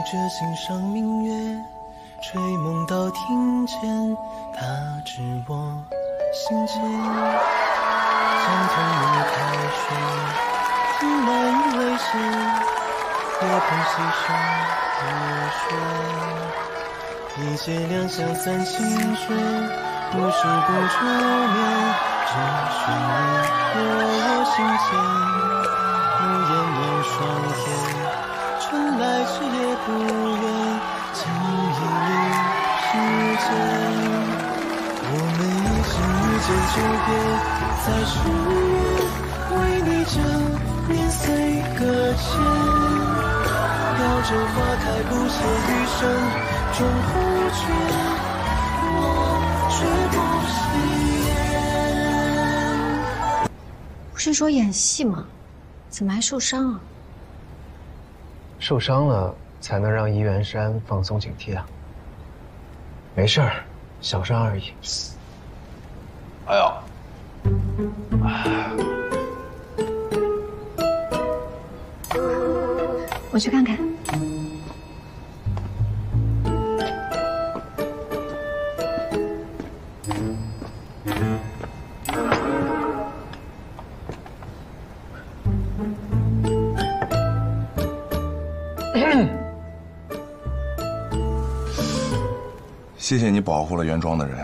着心上明月，吹梦到听见他知我心间。像童年开水，听满雨微歇，夜空细声如水。一街两巷三清水，无事不出眠，只寻你落我心间。无言面霜天，春来时也不远，情意里世间。我们一生遇见就别，在十月为你这年岁搁浅。飘着花开不谢余生终不缺，我却不惜言。 不是说演戏吗？怎么还受伤啊？ 受伤了才能让伊元山放松警惕啊。没事儿，小伤而已。 哎呦！ 我去看看。 谢谢你保护了原庄的人。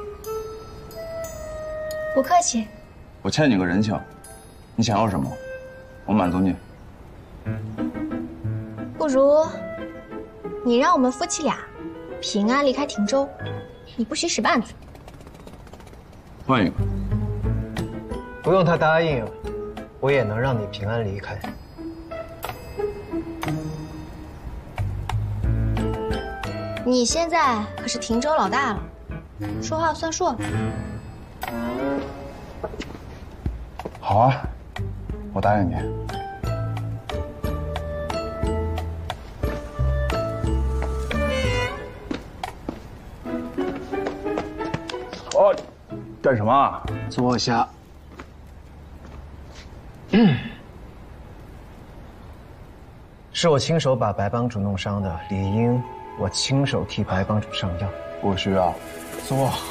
不客气。 我欠你个人情，你想要什么，我满足你。 不如你让我们夫妻俩平安离开亭州，你不许使绊子。 换一个。 不用他答应，我也能让你平安离开。 你现在可是亭州老大了，说话算数。 好啊，我答应你。哦，干什么啊？ 坐下。是我亲手把白帮主弄伤的，理应我亲手替白帮主上药。 不需要。坐好。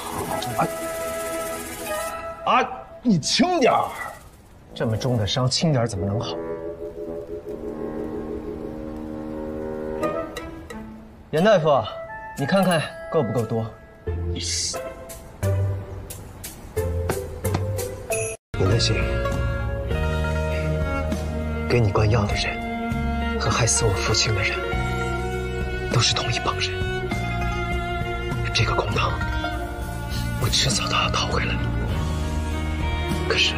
你轻点儿。 这么重的伤，轻点怎么能好？严大夫，你看看够不够多？你的心，给你灌药的人，和害死我父亲的人，都是同一帮人。这个公堂，我迟早都要讨回来。可是，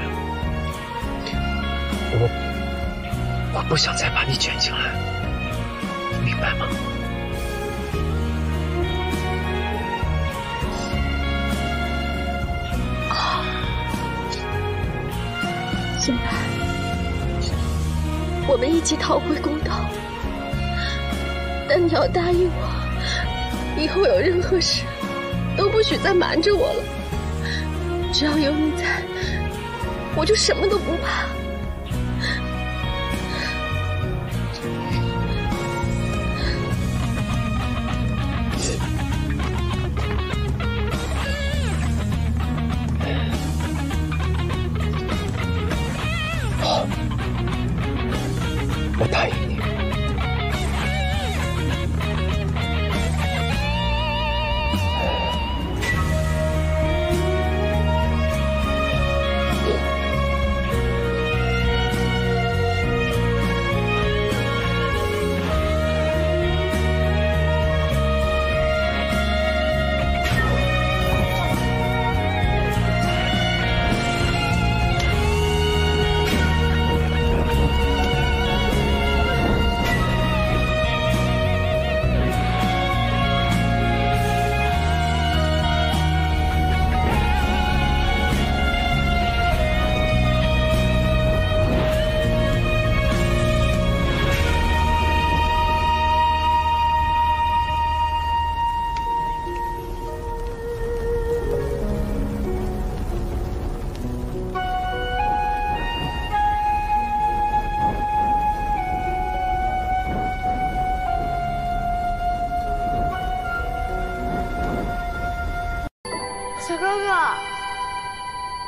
我不想再把你卷进来，你明白吗？ 行吧，我们一起讨回公道。但你要答应我，以后有任何事都不许再瞒着我了。只要有你在，我就什么都不怕。 好，我答应你。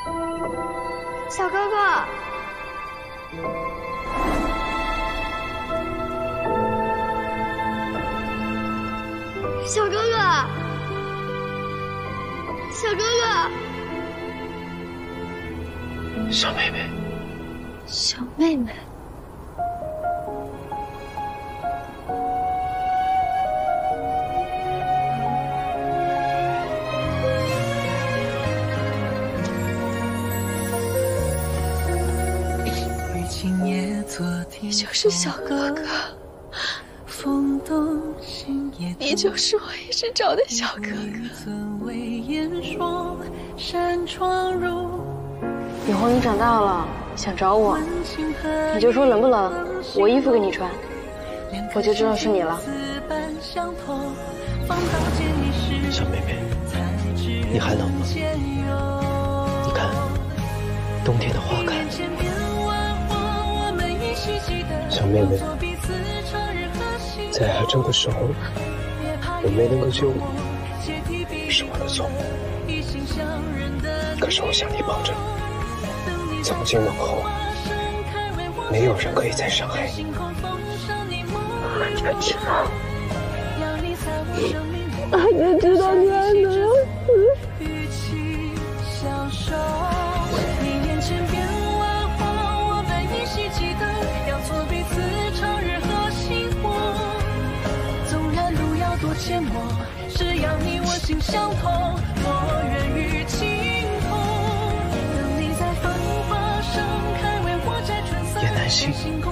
小哥哥，小哥哥，小哥哥， 小妹妹， 小妹妹。 你就是小哥哥，你就是我一直找的小哥哥。 以后你长大了想找我，你就说冷不冷，我衣服给你穿，我就知道是你了。 小妹妹，你还冷吗？你看，冬天的花开。小妹妹，在癌症的时候，我没能够救你，是我的错。可是我想你保证，从今往后，没有人可以再伤害你。我就知道， 我就知道你还能要缄默，只要你我心相通，我愿与情同。等你在繁花盛开，为我摘春色。 叶南星，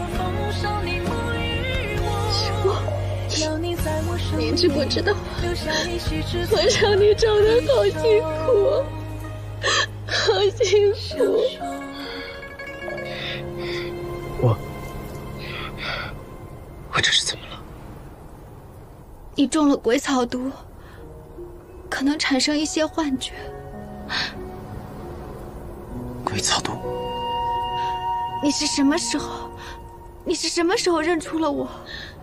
你知不知道，我让你找的好辛苦，好辛苦。 我这是怎么了？ 你中了鬼草毒，可能产生一些幻觉。 鬼草毒？ 你是什么时候？你是什么时候认出了我？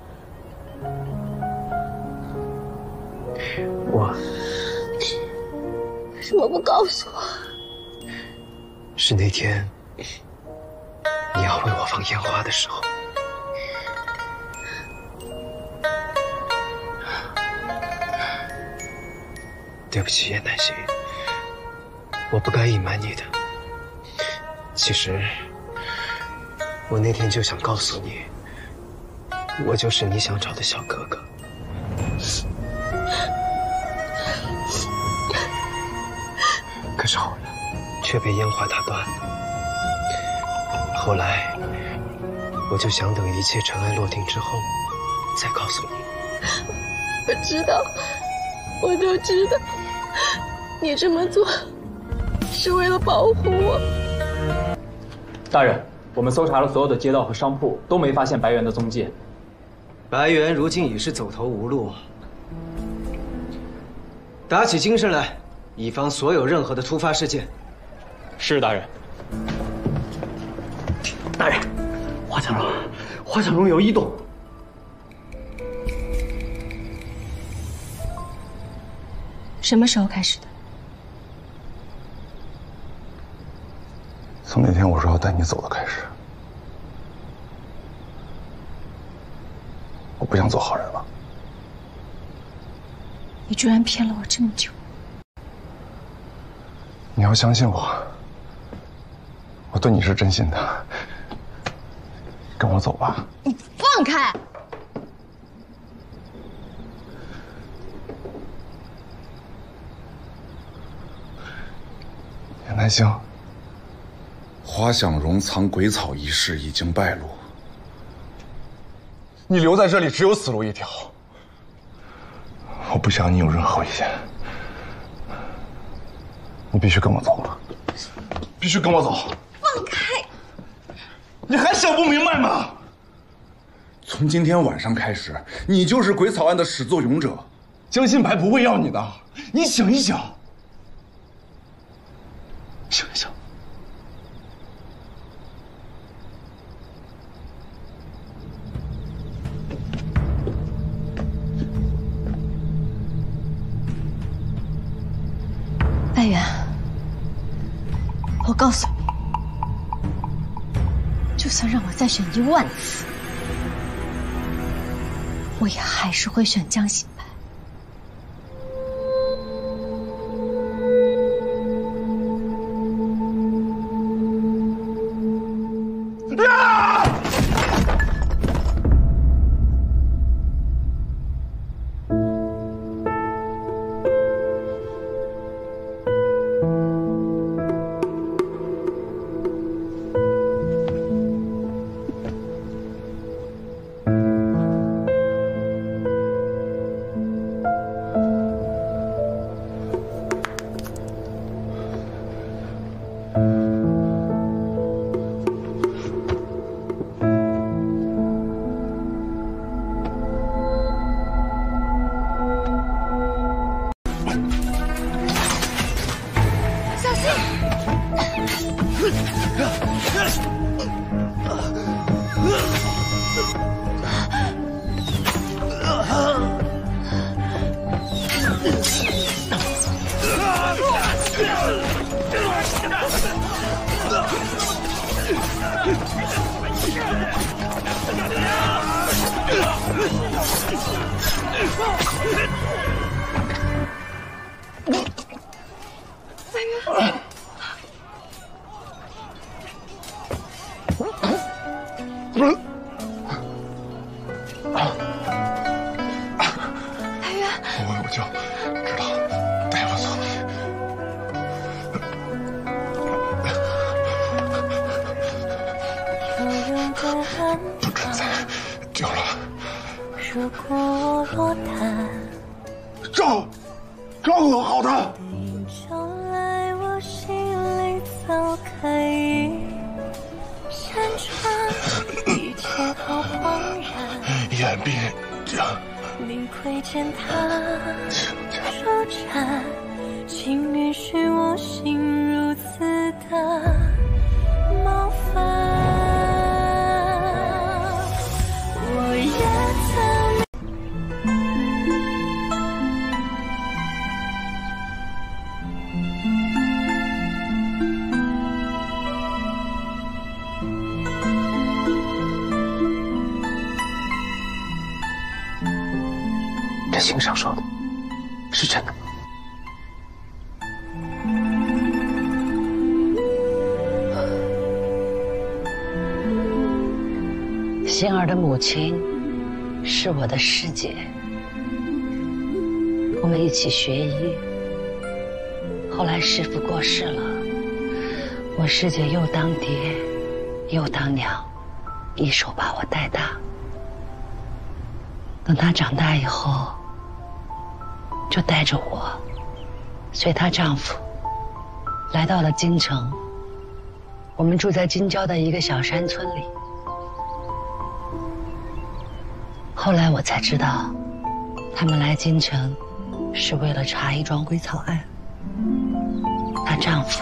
为什么不告诉我？ 是那天你要为我放烟花的时候。对不起，叶南星，我不该隐瞒你的。其实，我那天就想告诉你，我就是你想找的小哥哥。可是后来，却被烟花打断了。后来，我就想等一切尘埃落定之后，再告诉你。 我知道，我就知道。你这么做是为了保护我。 大人，我们搜查了所有的街道和商铺，都没发现白猿的踪迹。 白猿如今已是走投无路，打起精神来，以防所有任何的突发事件。 是，大人。 大人，花想容有异动。 什么时候开始的？ 从那天我说要带你走的开始。我不想做好人了。 你居然骗了我这么久！ 你要相信我，我对你是真心的。跟我走吧。 你放开！ 叶南星， 花想容藏鬼草一事已经败露， 你留在这里只有死路一条。我不想你有任何危险，你必须跟我走了，必须跟我走。 放开！ 你还想不明白吗？ 从今天晚上开始，你就是鬼草案的始作俑者。 江心白不会要你的，你想一想。想一想， 白猿， 告诉你，就算让我再选1万次，我也还是会选江心白。 我就知道大夫送你。不准再救了。 如果我落单， 赵会有好的。 就来我心里早开一扇窗，一切好恍然。 眼闭着。 明窥见他纠缠，请允许我心如此的冒犯。我也曾。 这信上说的是真的吗？ 星儿的母亲是我的师姐，我们一起学医。后来师父过世了，我师姐又当爹又当娘，一手把我带大。等她长大以后，就带着我，随她丈夫来到了京城。我们住在京郊的一个小山村里。后来我才知道，他们来京城是为了查一桩归草案。她丈夫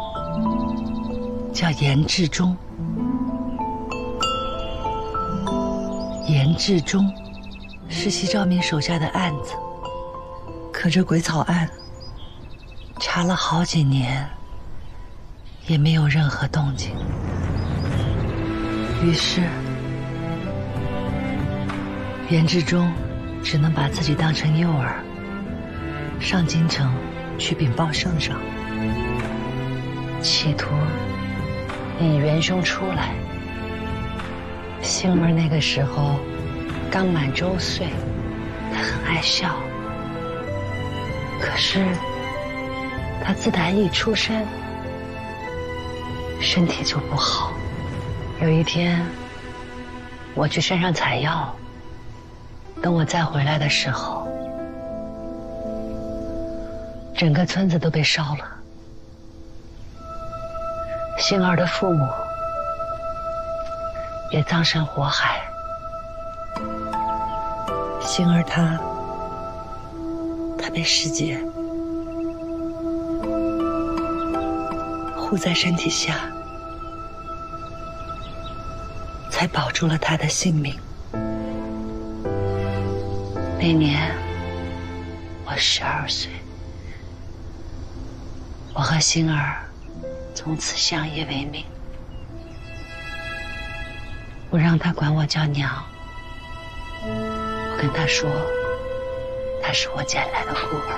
叫严志忠，严志忠是西兆民手下的案子，可这鬼草案查了好几年，也没有任何动静。于是严志忠只能把自己当成诱饵，上京城去禀报圣上，企图引元凶出来。星儿那个时候刚满周岁，她很爱笑。可是她自打一出生，身体就不好。有一天，我去山上采药，等我再回来的时候，整个村子都被烧了。星儿的父母也葬身火海。星儿她被师姐护在身体下，才保住了她的性命。那年我12岁，我和星儿从此相依为命。我让他管我叫娘，我跟他说，他是我捡来的孤儿。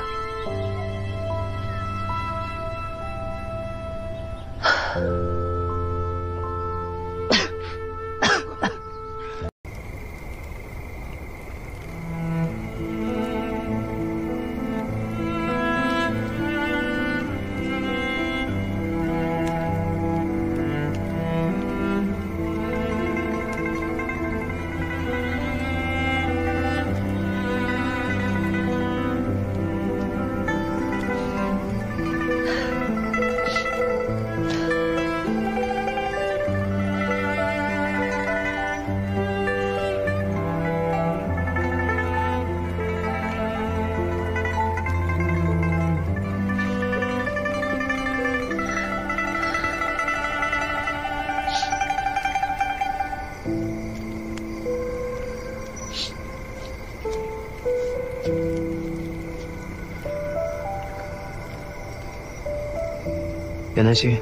严南星，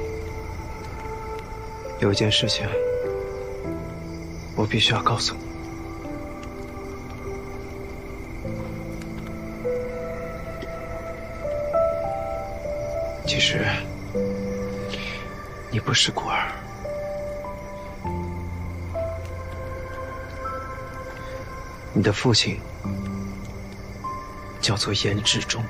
有一件事情，我必须要告诉你。其实，你不是孤儿，你的父亲叫做严志忠，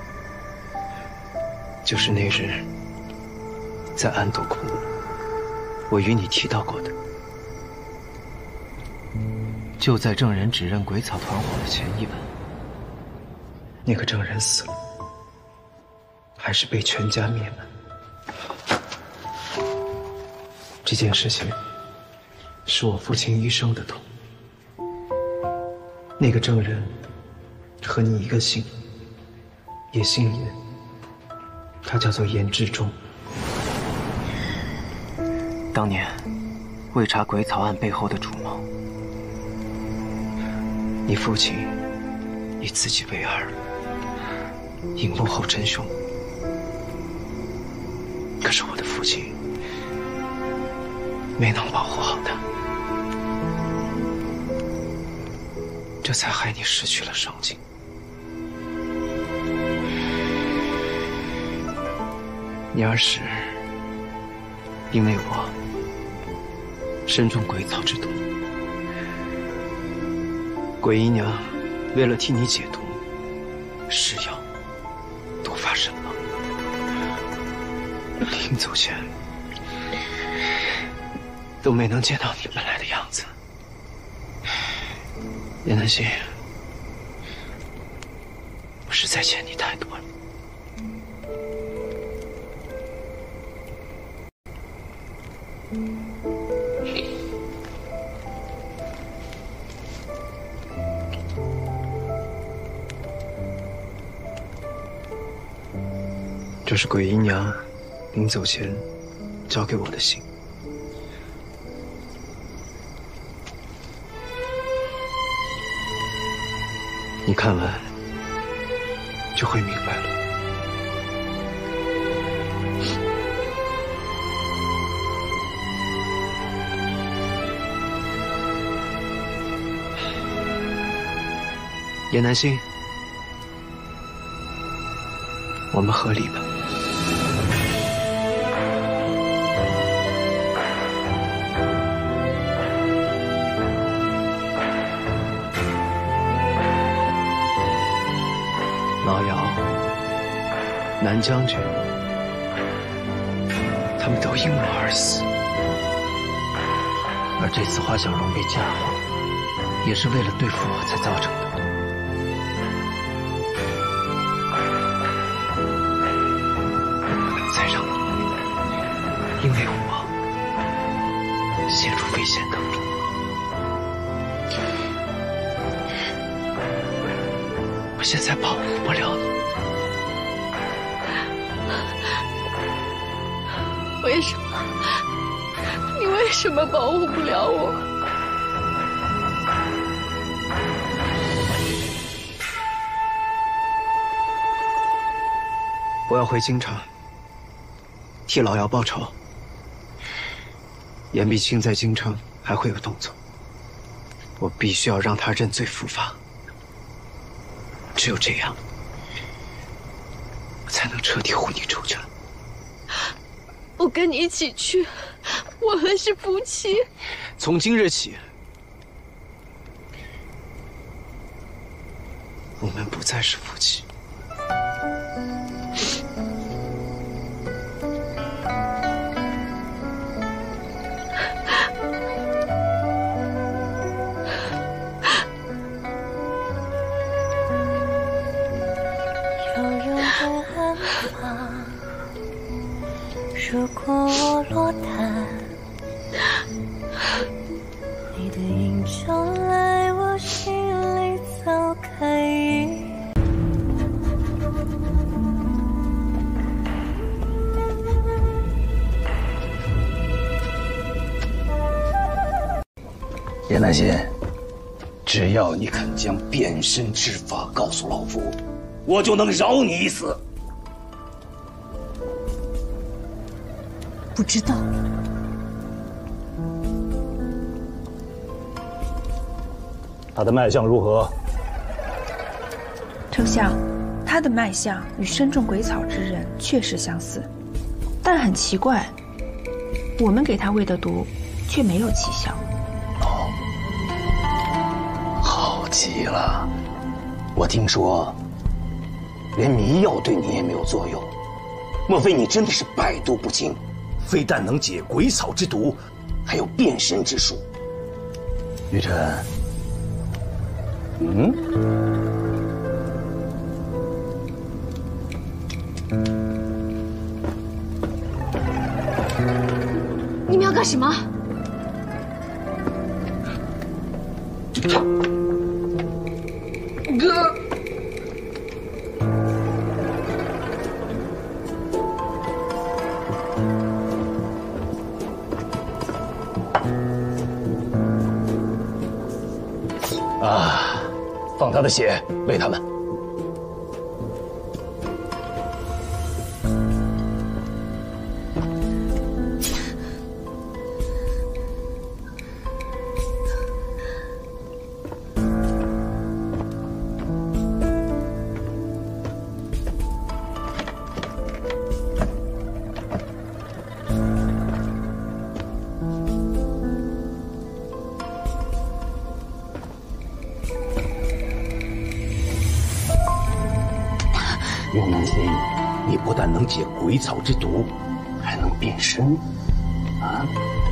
就是那日在安朵窟，我与你提到过的。就在证人指认鬼草团伙的前一晚，那个证人死了，还是被全家灭门。这件事情是我父亲一生的痛。那个证人和你一个姓，也姓严，他叫做严志忠。当年为查鬼草案背后的主谋，你父亲以自己为饵，引幕后真凶。可是我的父亲没能保护好他，这才害你失去了生机。你儿时因为我身中鬼草之毒，鬼姨娘为了替你解毒，施药毒发身亡。临走前都没能见到你本来的样子。严南星，我实在欠你太多了。这是鬼姨娘临走前交给我的信。你看完就会明白了。严南星，我们合礼吧。老姚、南将军，他们都因我而死，而这次花小荣被嫁祸，也是为了对付我才造成的。不能再让你因为我陷入危险当中。我现在保护不了你。 为什么？你为什么保护不了我？ 我要回京城替老姚报仇。 严碧清在京城还会有动作，我必须要让他认罪伏法。只有这样，我才能彻底护你周全。 我跟你一起去，我们是夫妻。 从今日起，我们不再是夫妻。 如果我落单，你的影照来我心里早开一。 严南心，只要你肯将变身之法告诉老夫，我就能饶你一死。 不知道。 他的脉象如何？ 丞相，他的脉象与身中鬼草之人确实相似，但很奇怪，我们给他喂的毒却没有奇效。 哦，好极了！我听说，连迷药对你也没有作用，莫非你真的是百毒不侵？非但能解鬼草之毒，还有变身之术。玉晨， 你们要干什么？ 哥。啊，放他的血，喂他们。袁南心，你不但能解鬼草之毒，还能变身，啊！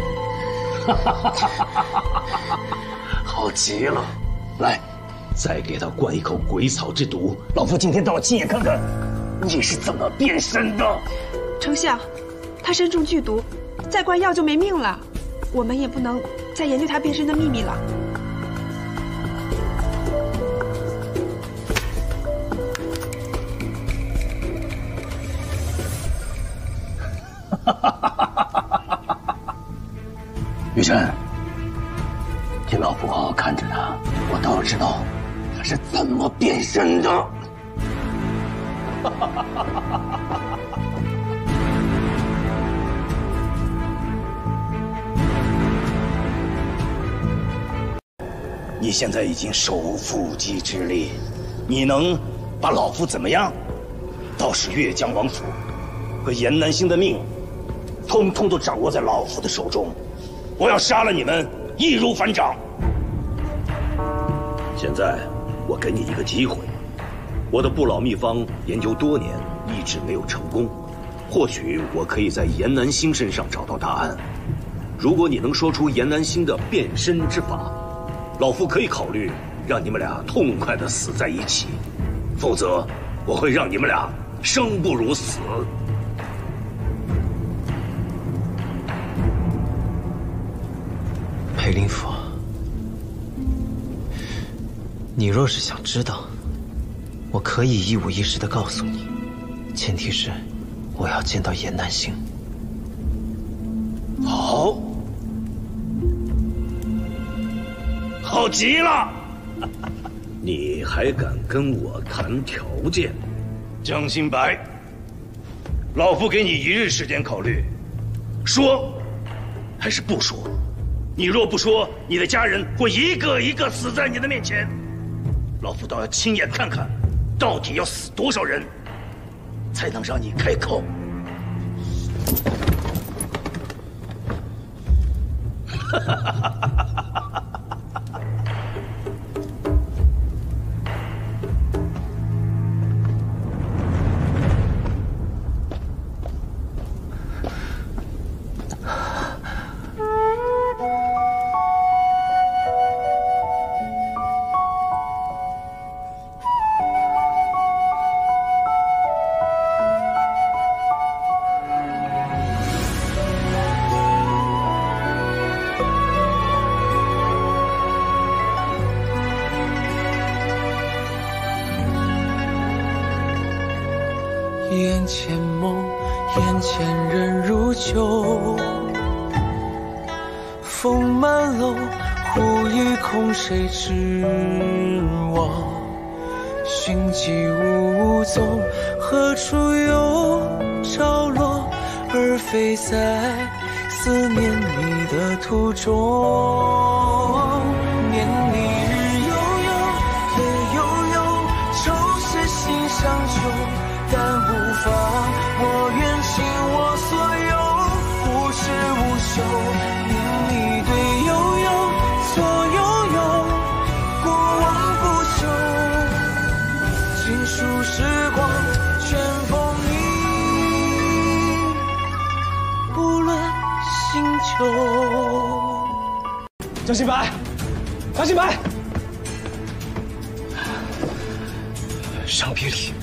好极了！来，再给他灌一口鬼草之毒，老夫今天倒要亲眼看看你是怎么变身的。 丞相，他身中剧毒，再灌药就没命了，我们也不能再研究他变身的秘密了。 玉晨，替老夫好好看着他，我倒要知道他是怎么变身的。你现在已经手无缚鸡之力，你能把老夫怎么样？倒是越江王府和严南星的命，通通都掌握在老夫的手中。我要杀了你们，易如反掌。现在我给你一个机会，我的不老秘方研究多年，一直没有成功。或许我可以在严南星身上找到答案。如果你能说出严南星的变身之法，老夫可以考虑让你们俩痛快地死在一起，否则我会让你们俩生不如死。 裴林甫，你若是想知道，我可以一五一十地告诉你，前提是我要见到严南星。 好，好极了！你还敢跟我谈条件？江心白，老夫给你1日时间考虑，说还是不说？你若不说，你的家人会一个一个死在你的面前，老夫倒要亲眼看看，到底要死多少人，才能让你开口。哈哈哈哈哈！ 眼前梦，眼前人如旧。风满楼，忽已空，谁知往？寻迹无踪，何处有着落？而非在思念你的途中。念你日悠悠，夜悠悠，愁是心上揪。但无妨，我愿倾我所有，无痴无休，因你对悠悠，左悠悠，过往不朽。尽数时光，全封印，不论新旧。 张新白，张新白，伤别离。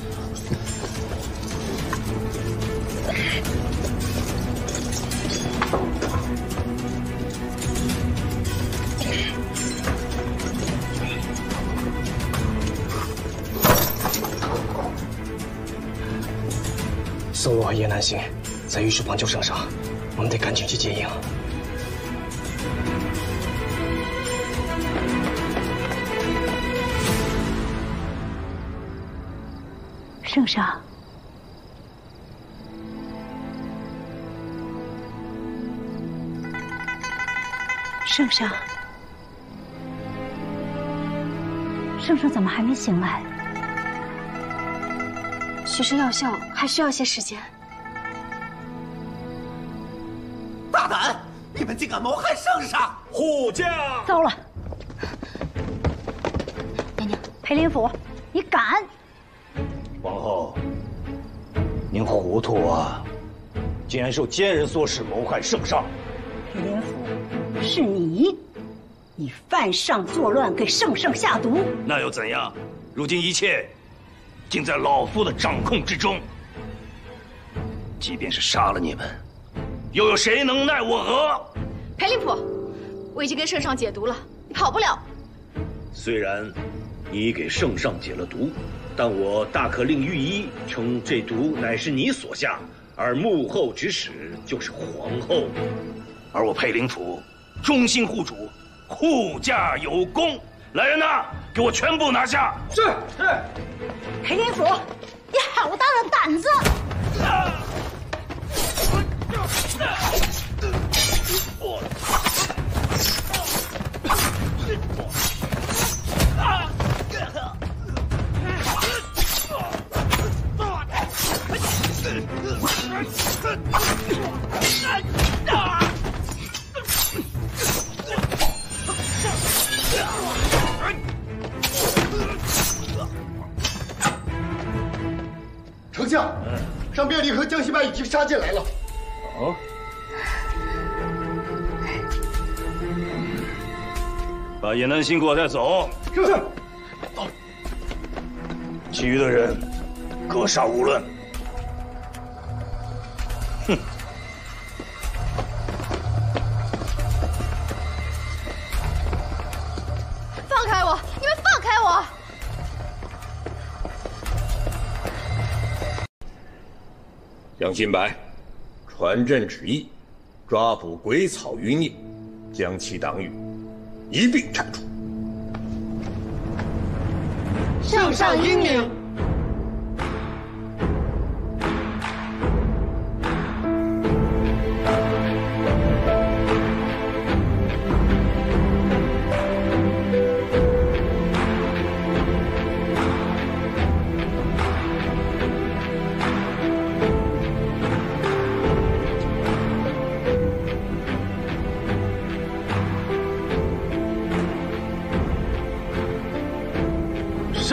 宋洛和叶南星在浴室旁救圣上，我们得赶紧去接应。 圣上，圣上，圣上怎么还没醒来？ 许是药效还需要些时间。 大胆！你们竟敢谋害圣上！ 护驾！ 糟了！娘娘，裴林甫，你敢！ 皇后，您糊涂啊！竟然受奸人所使谋害圣上！ 裴林甫，是你犯上作乱，给圣上下毒。 那又怎样？如今一切尽在老夫的掌控之中。即便是杀了你们，又有谁能奈我何？ 裴林甫，我已经跟圣上解毒了，你跑不了。 虽然你给圣上解了毒，但我大可令御医称这毒乃是你所下，而幕后指使就是皇后。而我裴林甫忠心护主，护驾有功。来人呐，给我全部拿下！ 是。 裴林甫，你好大的胆子！ 丞相，上便令和江西白已经杀进来了。 哦。把叶南星给我带走。 是。 走。其余的人，格杀勿论。哼。 放开我！你们放开我！ 杨新白，传朕旨意，抓捕鬼草余孽，将其党羽一并铲除。 圣上英明。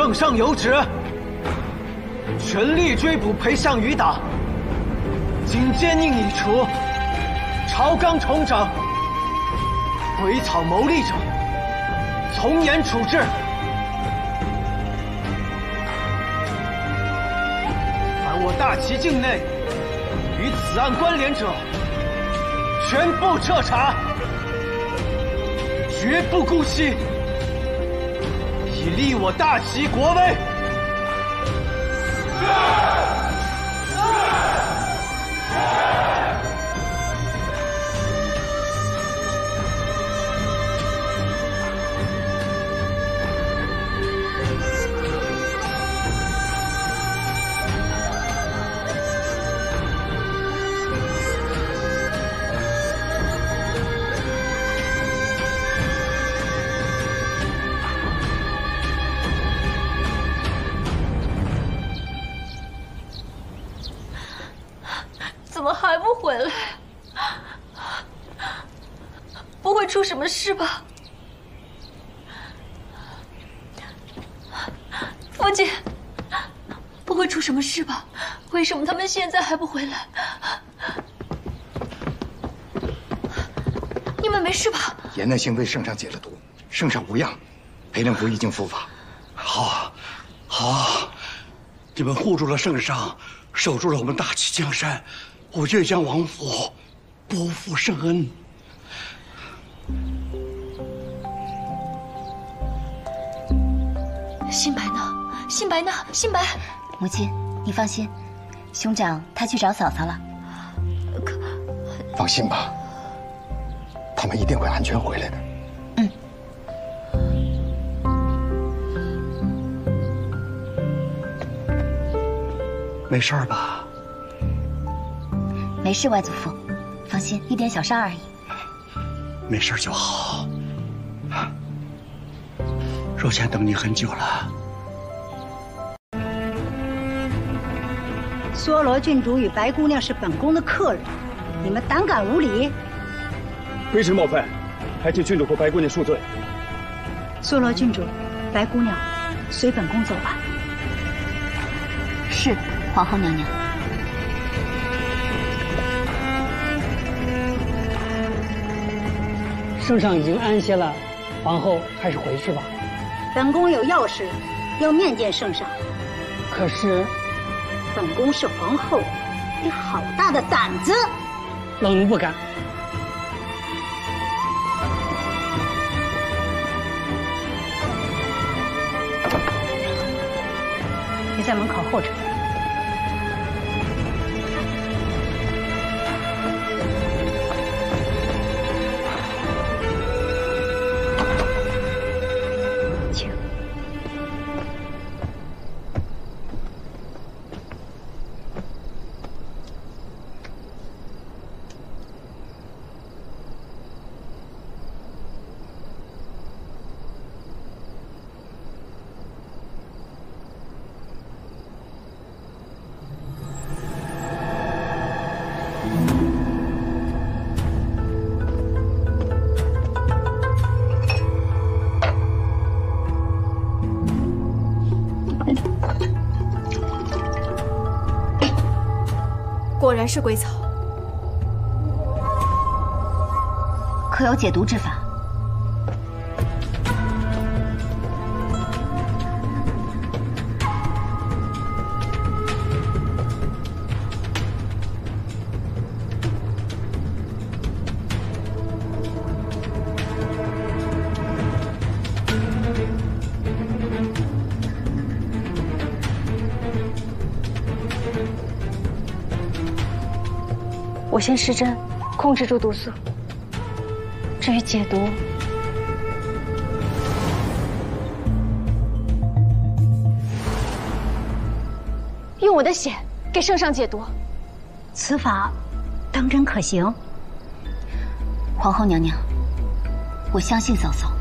圣上有旨，全力追捕裴项余党，今奸佞已除，朝纲重整，鬼草谋利者从严处置。凡我大齐境内与此案关联者，全部彻查，绝不姑息，以立我大齐国威。 怎么还不回来？不会出什么事吧？父亲，不会出什么事吧？为什么他们现在还不回来？你们没事吧？ 严南星为圣上解了毒，圣上无恙，裴令夫已经伏法。 好，好，你们护住了圣上，守住了我们大齐江山，我越江王府不负圣恩。 新白呢？新白呢？新白， 母亲，你放心，兄长他去找嫂嫂了。 放心吧，他们一定会安全回来的。 没事吧？ 没事，外祖父，放心，一点小伤而已。 没事就好。若倩等你很久了。 梭罗郡主与白姑娘是本宫的客人，你们胆敢无礼！ 微臣冒犯，还请郡主和白姑娘恕罪。 梭罗郡主，白姑娘，随本宫走吧。 是，皇后娘娘。 圣上已经安歇了，皇后还是回去吧。 本宫有要事，要面见圣上。 可是， 本宫是皇后，你好大的胆子！ 冷奴不敢。 你在门口候着。 果然是鬼草， 可有解毒之法？ 我先施针，控制住毒素。至于解毒，用我的血给圣上解毒。 此法当真可行？ 皇后娘娘，我相信嫂嫂。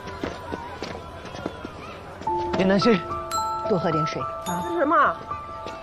严南星，多喝点水啊！ 吃什么？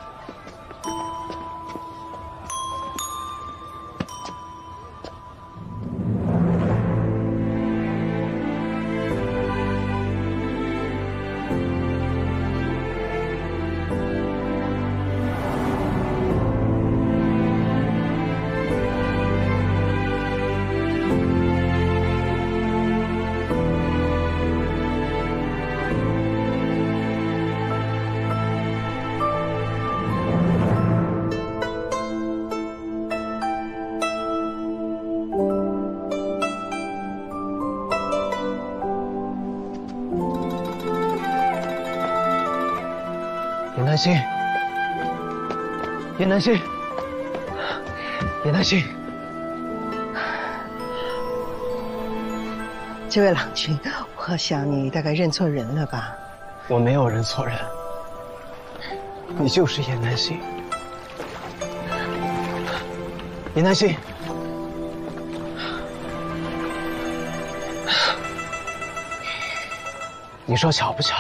心，叶南心，叶南心。 这位郎君，我想你大概认错人了吧？ 我没有认错人，你就是叶南心。叶南心，你说巧不巧？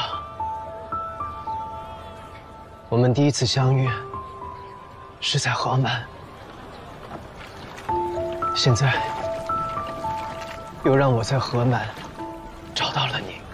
我们第一次相遇是在河满，现在又让我在河满找到了你。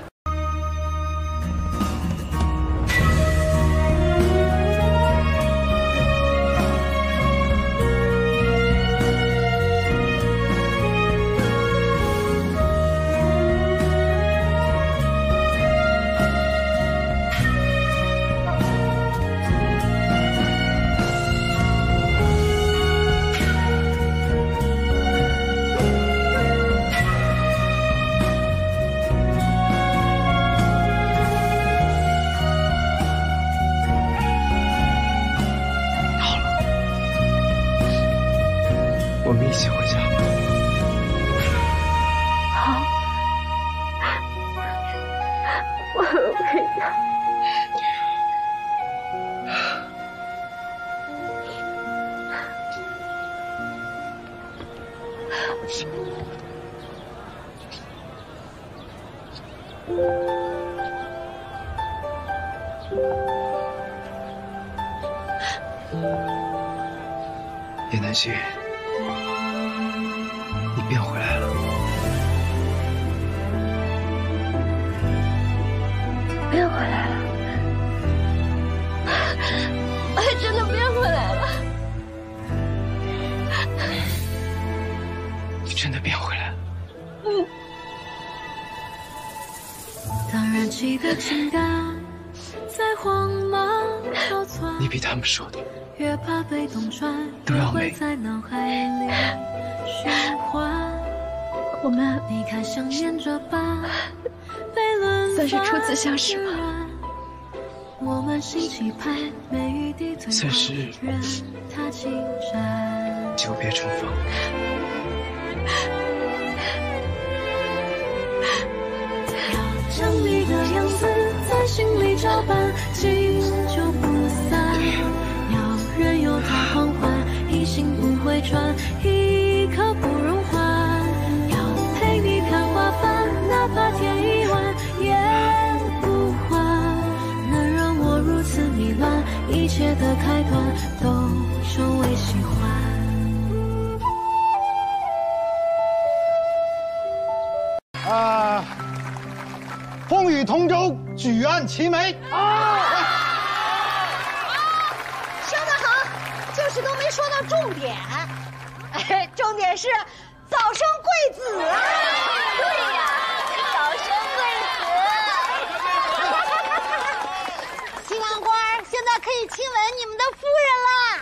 我们一起回家吧。 好，我们回家。 叶南心，你变回来了。 变回来了，哎，真的变回来了。 你真的变回来了。 当燃起的情感在慌忙逃窜， 你比他们说的越怕被洞穿， 都要美。 在脑海里循环。 我们你看像沿着吧， 算是初次相识吧。 我们心期盼，每雨滴退算是踏进站， 久别重逢。 将你的样子在心里照搬，经久不散。要任由它狂欢，一心不会转，一刻不容缓。要陪你看花瓣，哪怕天已晚也不还。能让我如此迷乱，一切的开端都成为喜欢。 风雨同舟，举案齐眉。 说得好，就是都没说到重点。哎，重点是早生贵子啊！对呀，早生贵子。新郎官现在可以亲吻你们的夫人了。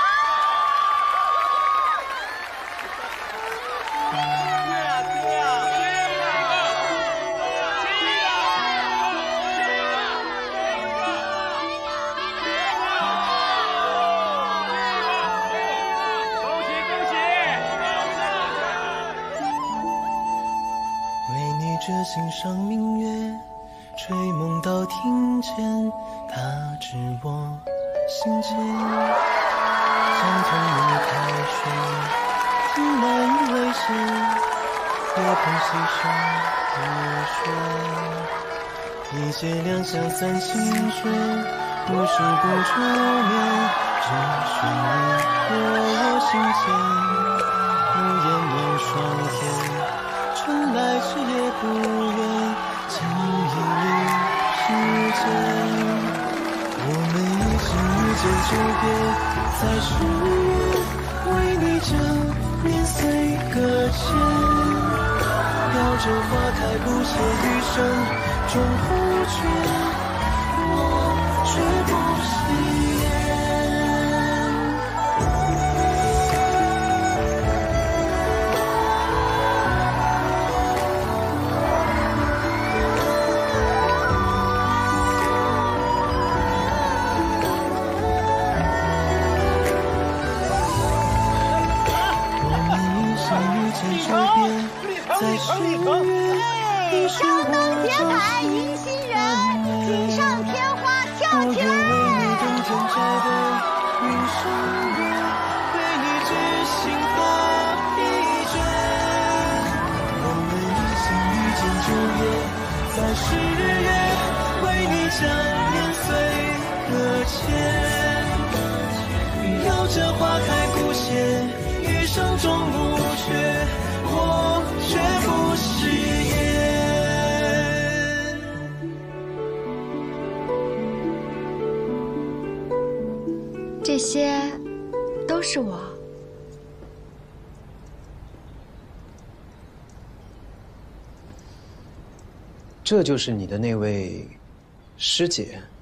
这心上明月，吹梦到听见它知我心间。像童年开水，听难以为谁，夜空细声如水。一街两巷三清水，无事不出面，只寻你落我心间。无言面霜天。春来时也不愿轻易离世间，我们一生遇见就别再失约，为你将年岁搁浅，飘着花开不谢余生终不缺，我却不惜言。 立可。 上灯结彩迎新人，锦上添花跳起来。 在10月，为你将年岁搁浅，绕着花开古谢，余生中不缺，我绝不食言。这些都是我。 这就是你的那位师姐。